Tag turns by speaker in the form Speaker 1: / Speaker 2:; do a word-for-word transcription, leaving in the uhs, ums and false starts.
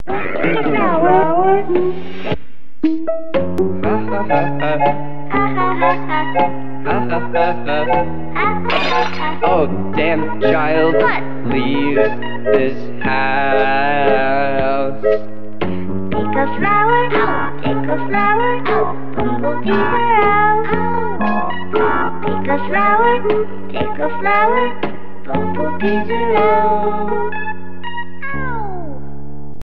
Speaker 1: Take a flower.
Speaker 2: Ha ha ha ha.
Speaker 1: Ha ha ha ha.
Speaker 2: Ha ha ha ha.
Speaker 1: Ha ha ha ha.
Speaker 2: Oh, damn child.
Speaker 1: What?
Speaker 2: Leave this house.
Speaker 1: Take a flower. Take a flower. Bumblebees are out. Take a flower. Take a flower. Bumblebees are out.